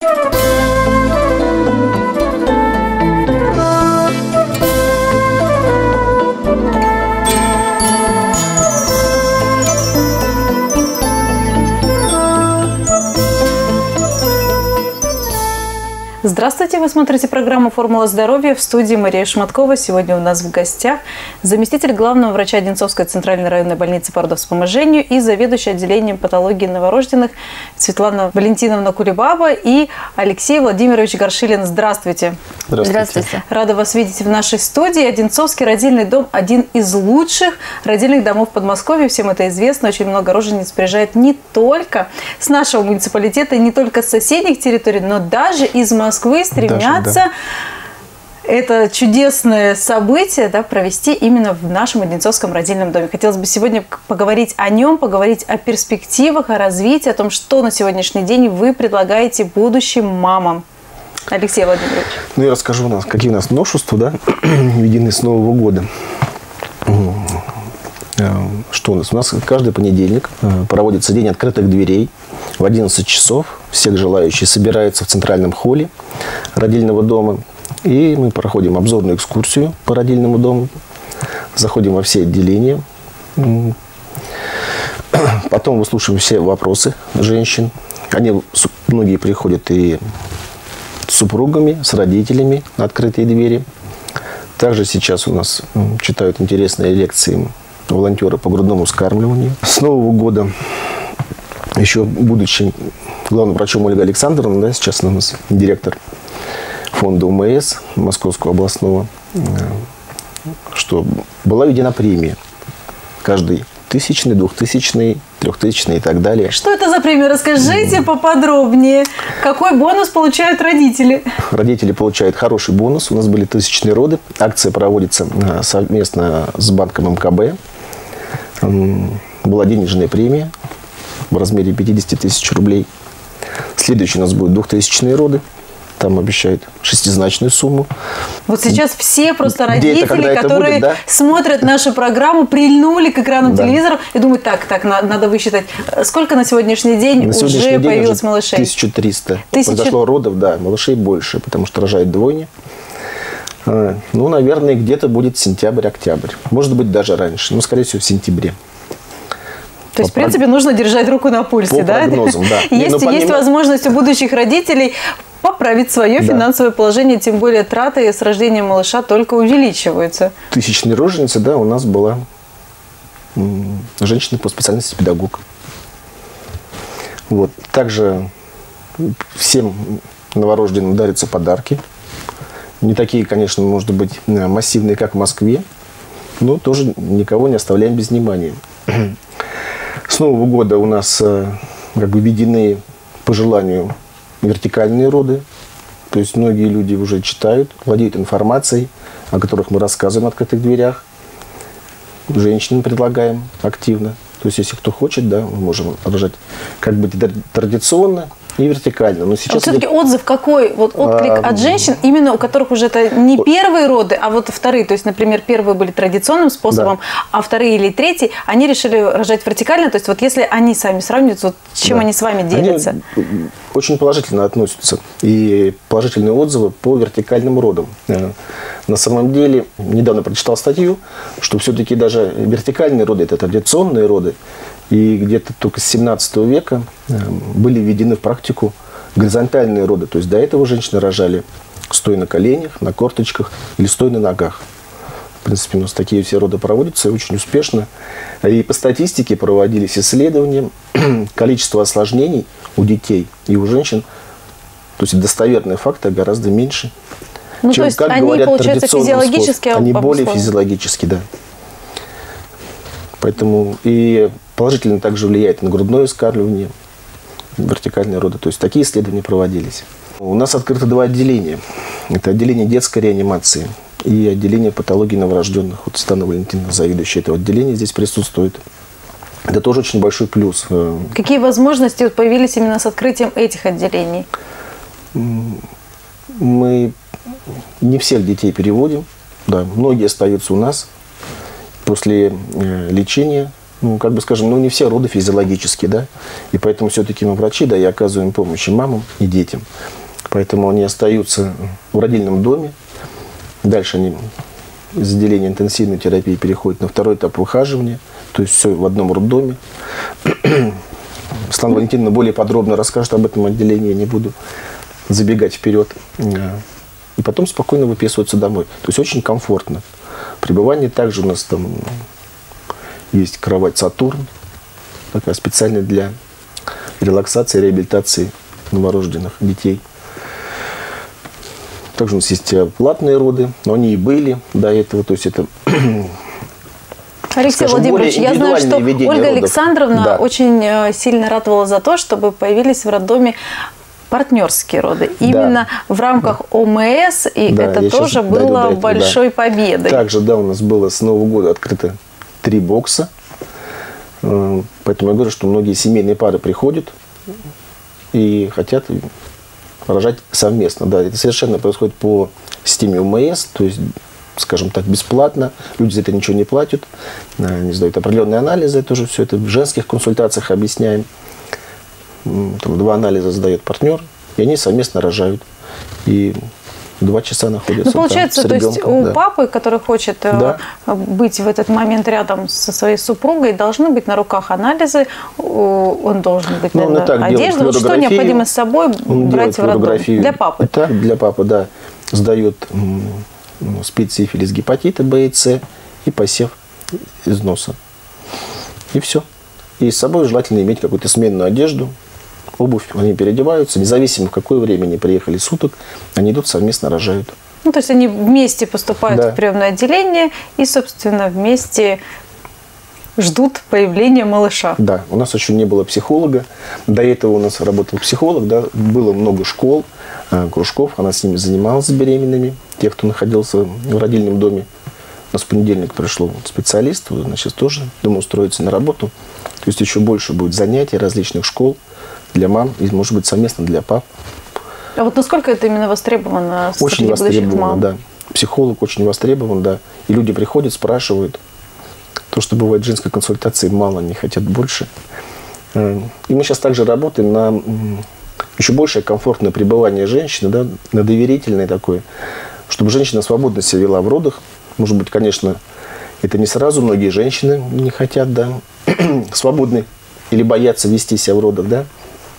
Здравствуйте! Вы смотрите программу «Формула здоровья». В студии Мария Шматкова. Сегодня у нас в гостях заместитель главного врача Одинцовской центральной районной больницы по родовспоможению и заведующий отделением патологии новорожденных Светлана Валентиновна Кулебаба и Алексей Владимирович Горшилин. Здравствуйте! Здравствуйте! Рада вас видеть в нашей студии. Одинцовский родильный дом – один из лучших родильных домов Подмосковья. Всем это известно. Очень много рожениц приезжает не только с нашего муниципалитета, не только с соседних территорий, но даже из Москвы стремятся это чудесное событие провести именно в нашем Одинцовском родильном доме. Хотелось бы сегодня поговорить о нем, поговорить о перспективах, о развитии, о том, что на сегодняшний день вы предлагаете будущим мамам. Алексей Владимирович. Ну, я расскажу, какие у нас новшества введены с Нового года. Что у нас? У нас каждый понедельник проводится день открытых дверей в 11 часов. Всех желающие собираются в центральном холле родильного дома. И мы проходим обзорную экскурсию по родильному дому. Заходим во все отделения. Потом выслушиваем все вопросы женщин. Многие приходят и с супругами, с родителями на открытые двери. Также сейчас у нас читают интересные лекции волонтеры по грудному вскармливанию. С Нового года, еще будучи главным врачом Ольга Александровна, сейчас у нас директор фонда УМС Московского областного, что была введена премия. Каждый тысячный, двухтысячный, трехтысячный и так далее. Что это за премия? Расскажите поподробнее. Какой бонус получают родители? Родители получают хороший бонус. У нас были тысячные роды. Акция проводится совместно с банком МКБ. Была денежная премия в размере 50 тысяч рублей. Следующий у нас будет 2000-е роды. Там обещают шестизначную сумму. Вот сейчас все просто родители, которые смотрят нашу программу, прильнули к экранам телевизора и думают, так, надо высчитать, сколько на сегодняшний день уже появилось малышей? 1300. Произошло родов, малышей больше, потому что рожают двойни. Ну, наверное, где-то будет сентябрь-октябрь. Может быть, даже раньше. Но, скорее всего, в сентябре. То есть, в принципе, нужно держать руку на пульсе, да? По прогнозам, да. Есть возможность у будущих родителей поправить свое финансовое положение, тем более траты с рождением малыша только увеличиваются. Тысячной роженицы, у нас была женщина по специальности педагог. Вот. Также всем новорожденным дарятся подарки. Не такие, конечно, может быть, массивные, как в Москве, но тоже никого не оставляем без внимания. С Нового года у нас введены по желанию вертикальные роды. То есть многие люди уже читают, владеют информацией, о которых мы рассказываем в открытых дверях. Женщинам предлагаем активно. То есть если кто хочет, мы можем рожать традиционно и вертикально. Но сейчас все-таки отзыв какой? Вот отклик от женщин, именно у которых уже это не первые роды, а вот вторые. То есть, например, первые были традиционным способом, а вторые или третьи, они решили рожать вертикально. То есть, вот если они сами сравнивают, чем они с вами делятся? Они очень положительно относятся. И положительные отзывы по вертикальным родам. На самом деле, недавно прочитал статью, что все-таки даже вертикальные роды – это традиционные роды. И где-то только с 17 века были введены в практику горизонтальные роды. То есть до этого женщины рожали стоя на коленях, на корточках или стоя на ногах. В принципе, у нас такие все роды проводятся очень успешно. И по статистике проводились исследования. Количество осложнений у детей и у женщин, то есть достоверные факты, гораздо меньше. Ну, чем, то есть как они, говорят, получается, физиологически они более физиологически, Поэтому и положительно также влияет на грудное вскармливание, вертикальные роды. То есть такие исследования проводились. У нас открыто два отделения. Это отделение детской реанимации и отделение патологии новорожденных. Вот Светлана Валентиновна, заведующая этого отделения, здесь присутствует. Это тоже очень большой плюс. Какие возможности появились именно с открытием этих отделений? Мы не всех детей переводим. Многие остаются у нас. После лечения ну, как бы скажем, ну, не все роды физиологические, да, и поэтому все-таки мы врачи, да, и оказываем помощь и мамам, и детям. Поэтому они остаются в родильном доме, дальше они из отделения интенсивной терапии переходят на второй этап выхаживания, то есть все в одном роддоме. Светлана Валентиновна более подробно расскажет об этом отделении, я не буду забегать вперед. И потом спокойно выписываются домой. То есть очень комфортно. Пребывание также у нас там есть кровать «Сатурн», такая специальная для релаксации, реабилитации новорожденных детей. Также у нас есть платные роды, но они и были до этого. То есть это, Алексей Владимирович, я знаю, что Ольга Александровна очень сильно ратовала за то, чтобы появились в роддоме партнерские роды. Именно в рамках ОМС, и это тоже было большой победой. Также, да, у нас было с Нового года открыто 3 бокса. Поэтому я говорю, что многие семейные пары приходят и хотят рожать совместно. Да, это совершенно происходит по системе ОМС, то есть, скажем так, бесплатно. Люди за это ничего не платят. Они сдают определенные анализы, тоже все это в женских консультациях объясняем. Там 2 анализа сдает партнер, и они совместно рожают. И 2 часа находятся. Ну, получается, там, то есть у папы, который хочет быть в этот момент рядом со своей супругой, должны быть на руках анализы, он должен быть, наверное, одежда. Вот что необходимо с собой брать в роддом? Для папы. Так, для папы, да. Сдает СПИД, сифилис, гепатиты Б и С и посев из носа. И все. И с собой желательно иметь какую-то сменную одежду, обувь, они переодеваются, независимо в какое время они приехали, суток, они идут совместно рожают. Ну, то есть они вместе поступают в приемное отделение и, собственно, вместе ждут появления малыша. Да, у нас еще не было психолога. До этого у нас работал психолог, да, было много школ, кружков, она с ними занималась, с беременными, тех, кто находился в родильном доме. У нас в понедельник пришел специалист, значит, тоже, думаю, устроиться на работу. То есть еще больше будет занятий различных школ для мам и, может быть, совместно для пап. А вот насколько это именно востребовано? Очень востребовано, да. Психолог очень востребован, да. И люди приходят, спрашивают. То, что бывает в женской консультации, мало, не хотят больше. И мы сейчас также работаем на еще большее комфортное пребывание женщины, да, на доверительное такое, чтобы женщина свободно себя вела в родах. Может быть, конечно, это не сразу, многие женщины не хотят, да, свободны или боятся вести себя в родах, да.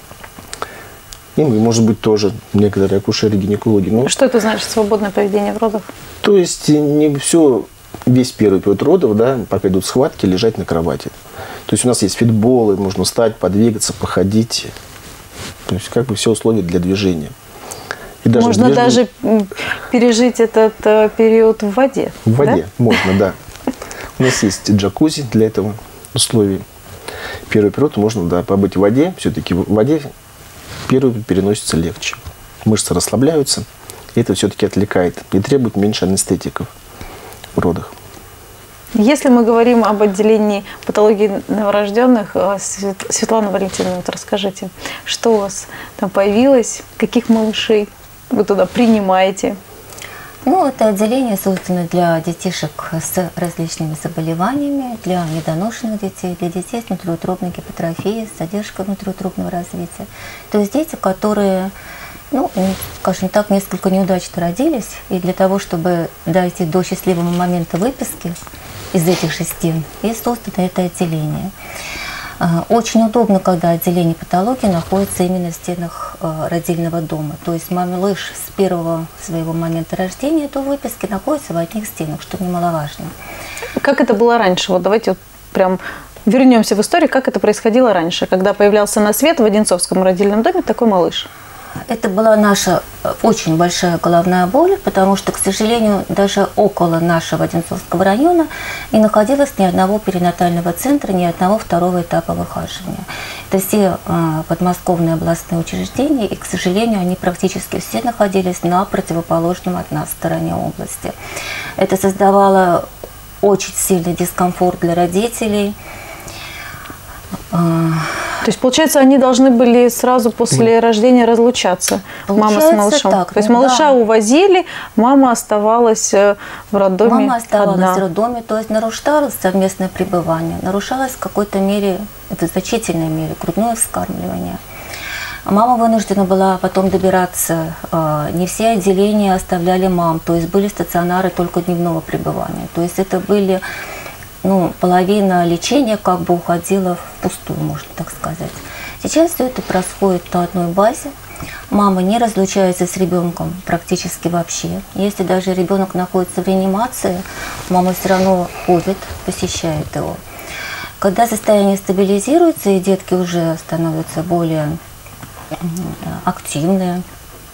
И мы, может быть, тоже некоторые акушеры, гинекологи. Но... Что это значит, свободное поведение в родах? То есть не все, весь первый период родов, да, пока идут схватки, лежать на кровати. То есть у нас есть фитболы, можно встать, подвигаться, походить. То есть как бы все условия для движения. И даже можно даже пережить этот период в воде. В воде, да? Можно, да. У нас есть джакузи для этого условий. Первый период можно, да, побыть в воде. Все-таки в воде первый переносится легче. Мышцы расслабляются. И это все-таки отвлекает и требует меньше анестетиков в родах. Если мы говорим об отделении патологии новорожденных, Светлана Валентиновна, вот расскажите, что у вас там появилось, каких малышей вы туда принимаете? Ну, это отделение создано для детишек с различными заболеваниями, для недоношенных детей, для детей с внутриутробной гипотрофией, с задержкой внутриутробного развития. То есть дети, которые, ну, скажем так, несколько неудачно родились, и для того, чтобы дойти до счастливого момента выписки из этих 6 стен, и создано это отделение. Очень удобно, когда отделение патологии находится именно в стенах родильного дома. То есть малыш с первого своего момента рождения до выписки находится в одних стенах, что немаловажно. Как это было раньше? Вот давайте вот прям вернемся в историю, как это происходило раньше, когда появлялся на свет в Одинцовском родильном доме такой малыш. Это была наша очень большая головная боль, потому что, к сожалению, даже около нашего Одинцовского района не находилось ни одного перинатального центра, ни одного второго этапа выхаживания. Это все подмосковные областные учреждения, и, к сожалению, они практически все находились на противоположном от нас стороне области. Это создавало очень сильный дискомфорт для родителей. То есть, получается, они должны были сразу после рождения разлучаться, мама с малышом. Так, То есть, да. малыша увозили, мама оставалась в роддоме Мама оставалась одна. в роддоме, то есть нарушалось совместное пребывание, нарушалось в какой-то мере, это в значительной мере, грудное вскармливание. Мама вынуждена была потом добираться, не все отделения оставляли мам, то есть были стационары только дневного пребывания. То есть это были, половина лечения как бы уходила впустую, можно так сказать. Сейчас все это происходит на одной базе. Мама не разлучается с ребенком практически вообще. Если даже ребенок находится в реанимации, мама все равно ходит, посещает его. Когда состояние стабилизируется и детки уже становятся более активные,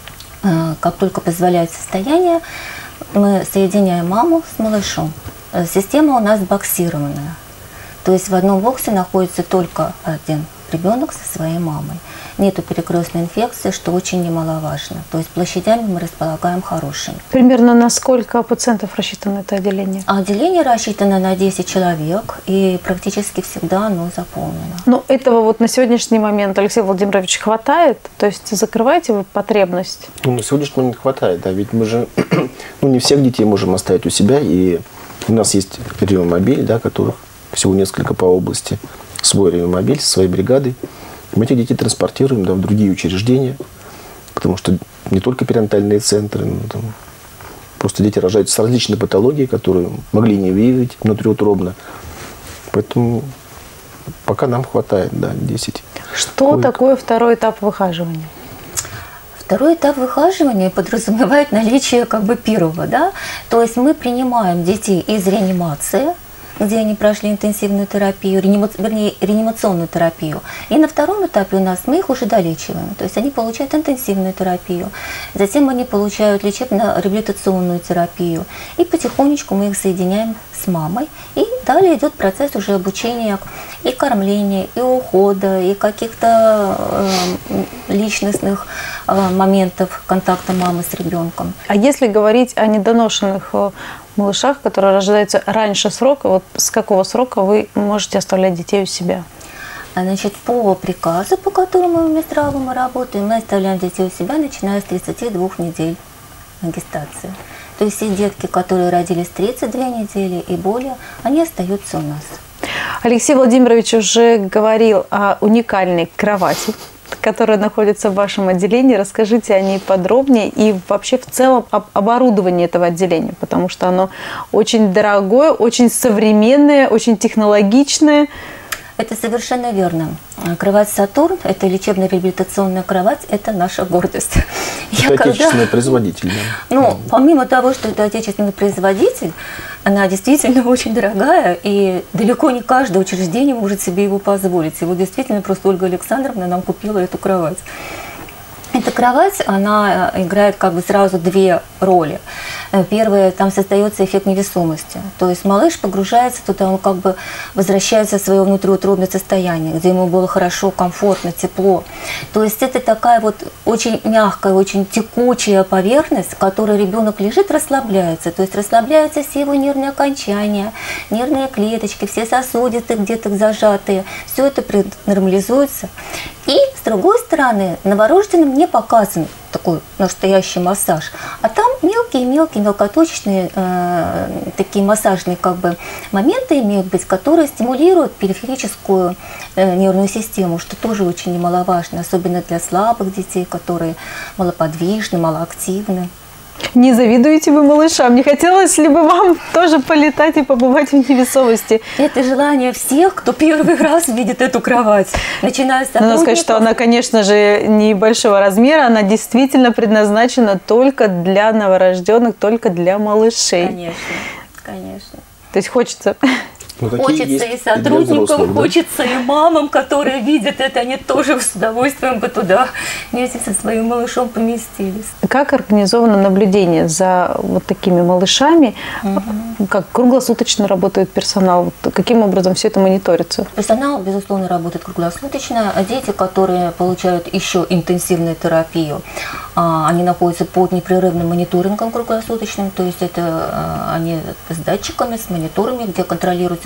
как только позволяет состояние, мы соединяем маму с малышом. Система у нас боксированная. То есть в одном боксе находится только один ребенок со своей мамой. Нету перекрестной инфекции, что очень немаловажно. То есть площадями мы располагаем хорошими. Примерно на сколько пациентов рассчитано это отделение? Отделение рассчитано на 10 человек, и практически всегда оно заполнено. Ну, этого вот на сегодняшний момент, Алексей Владимирович, хватает? То есть закрываете вы потребность? На сегодняшний момент хватает, да, ведь мы же не всех детей можем оставить у себя, и у нас есть реанимобиль, да, которых всего несколько по области, свой реанимобиль со своей бригадой. Мы этих детей транспортируем, да, в другие учреждения, потому что не только перинатальные центры, но там просто дети рождаются с различной патологией, которую могли не выявить внутриутробно. Поэтому пока нам хватает, да, 10. Что коек. такое второй этап выхаживания? Второй этап выхаживания подразумевает наличие как бы первого, да? То есть мы принимаем детей из реанимации, где они прошли интенсивную терапию, реанимационную терапию. И на втором этапе у нас мы их уже долечиваем. То есть они получают интенсивную терапию, затем они получают лечебно-реабилитационную терапию. И потихонечку мы их соединяем с мамой. И далее идет процесс уже обучения и кормления, и ухода, и каких-то личностных моментов контакта мамы с ребенком. А если говорить о недоношенных малышах, которые рождаются раньше срока, вот с какого срока вы можете оставлять детей у себя? Значит, по приказу, по которому мы в Минздраве мы работаем, мы оставляем детей у себя, начиная с 32 недель гестации. То есть все детки, которые родились 32 недели и более, они остаются у нас. Алексей Владимирович уже говорил о уникальной кровати, которая находится в вашем отделении. Расскажите о ней подробнее и вообще в целом об оборудовании этого отделения, потому что оно очень дорогое, очень современное, очень технологичное. Это совершенно верно. Кровать «Сатурн» – это лечебно-реабилитационная кровать, это наша гордость. Это отечественный производитель. Да? Ну, помимо того, что это отечественный производитель, она действительно очень дорогая, и далеко не каждое учреждение может себе его позволить. И вот действительно просто Ольга Александровна нам купила эту кровать. Эта кровать, она играет как бы сразу две роли. Первое, там создается эффект невесомости. То есть малыш погружается туда, он как бы возвращается в свое внутриутробное состояние, где ему было хорошо, комфортно, тепло. То есть это такая вот очень мягкая, очень текучая поверхность, в которой ребенок лежит, расслабляется. То есть расслабляются все его нервные окончания, нервные клеточки, все сосудисты где-то зажатые. Все это нормализуется. И, с другой стороны, новорожденным не показан такой настоящий массаж, а там мелкие-мелкие, мелкоточечные такие массажные как бы моменты имеют быть, которые стимулируют периферическую нервную систему, что тоже очень немаловажно, особенно для слабых детей, которые малоподвижны, малоактивны. Не завидуете вы малышам? Не хотелось ли бы вам тоже полетать и побывать в невесомости? Это желание всех, кто первый раз видит эту кровать. Начиная с Надо сказать, что она, конечно же, небольшого размера, она действительно предназначена только для новорожденных, только для малышей. Конечно, конечно. То есть хочется... Хочется и сотрудникам, хочется и мамам, которые видят это, они тоже с удовольствием бы туда вместе со своим малышом поместились. Как организовано наблюдение за вот такими малышами? Как круглосуточно работает персонал? Каким образом все это мониторится? Персонал, безусловно, работает круглосуточно. Дети, которые получают еще интенсивную терапию, они находятся под непрерывным мониторингом круглосуточным, то есть это они с датчиками, с мониторами, где контролируется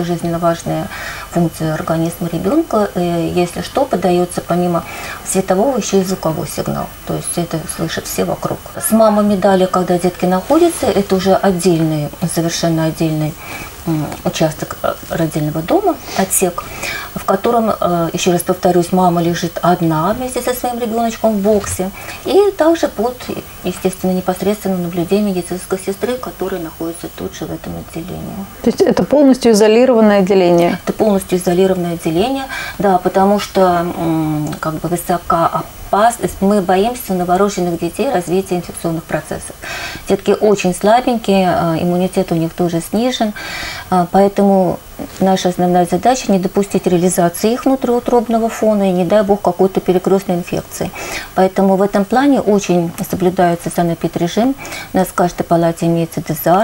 это жизненно важная функция организма ребенка. И если что, подается помимо светового еще и звуковой сигнал. То есть это слышат все вокруг. С мамами далее, когда детки находятся, это уже отдельный, совершенно отдельный участок родильного дома, отсек, в котором, еще раз повторюсь, мама лежит одна вместе со своим ребеночком в боксе, и также под, естественно, непосредственным наблюдением медицинской сестры, которая находится тут же в этом отделении. То есть это полностью изолированное отделение? Это полностью изолированное отделение, да, потому что как бы высока опасность, мы боимся новорожденных детей развития инфекционных процессов. Детки очень слабенькие, иммунитет у них тоже снижен, поэтому наша основная задача не допустить реализации их внутриутробного фона и, не дай бог, какой-то перекрестной инфекции. Поэтому в этом плане очень соблюдается санэпидрежим. У нас в каждой палате имеется дезар,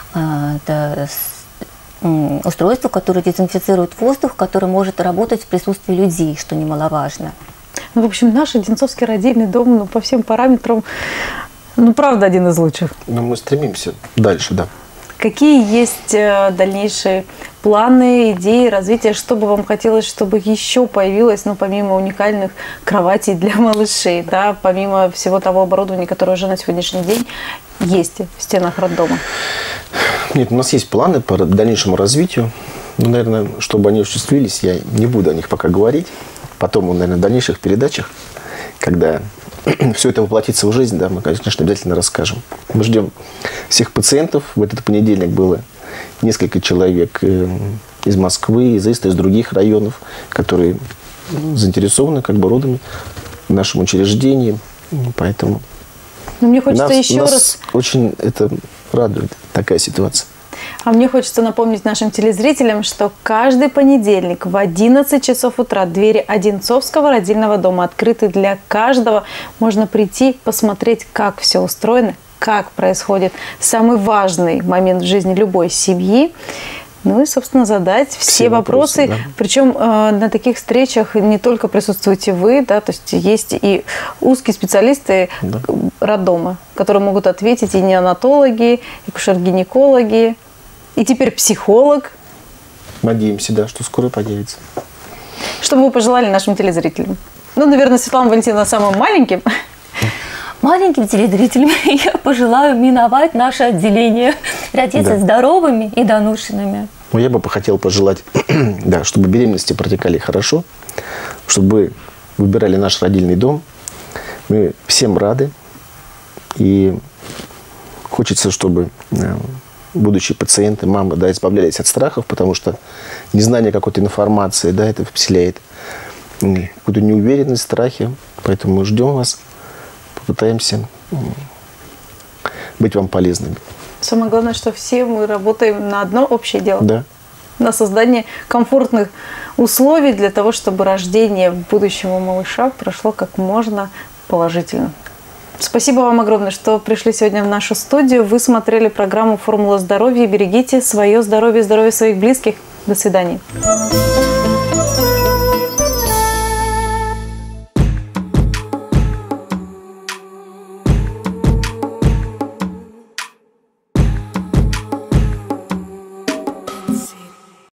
это устройство, которое дезинфицирует воздух, которое может работать в присутствии людей, что немаловажно. Ну, в общем, наш Одинцовский родильный дом, ну, по всем параметрам, ну, правда, один из лучших. Но мы стремимся дальше, да. Какие есть дальнейшие планы, идеи развития? Что бы вам хотелось, чтобы еще появилось, ну, помимо уникальных кроватей для малышей, да, помимо всего того оборудования, которое уже на сегодняшний день есть в стенах роддома? Нет, у нас есть планы по дальнейшему развитию. Но, наверное, чтобы они осуществились, я не буду о них пока говорить. Потом, наверное, в дальнейших передачах, когда все это воплотится в жизнь, да, мы, конечно, обязательно расскажем. Мы ждем всех пациентов. В этот понедельник было несколько человек из Москвы, из Иста, из других районов, которые заинтересованы как бы родами в нашем учреждении. Поэтому но мне хочется еще раз... очень это радует, такая ситуация. А мне хочется напомнить нашим телезрителям, что каждый понедельник в 11 часов утра двери Одинцовского родильного дома открыты для каждого. Можно прийти, посмотреть, как все устроено, как происходит самый важный момент в жизни любой семьи. Ну и, собственно, задать все вопросы. Да. Причем на таких встречах не только присутствуете вы, да, то есть есть и узкие специалисты роддома, которые могут ответить и неонатологи, и акушер-гинекологи, и теперь психолог. Надеемся, да, что скоро появится. Что бы вы пожелали нашим телезрителям? Ну, наверное, Светлана Валентиновна самым маленьким. Маленьким телезрителям я пожелаю миновать наше отделение, родиться здоровыми и доношенными. Ну, я бы хотел пожелать, да, чтобы беременности протекали хорошо, чтобы вы выбирали наш родильный дом. Мы всем рады. И хочется, чтобы будущие пациенты, мамы, да, избавлялись от страхов, потому что незнание какой-то информации, да, это вселяет какую-то неуверенность, страхи. Поэтому мы ждем вас. Попытаемся быть вам полезными. Самое главное, что все мы работаем на одно общее дело. Да. На создание комфортных условий для того, чтобы рождение будущего малыша прошло как можно положительно. Спасибо вам огромное, что пришли сегодня в нашу студию. Вы смотрели программу «Формула здоровья». Берегите свое здоровье и здоровье своих близких. До свидания.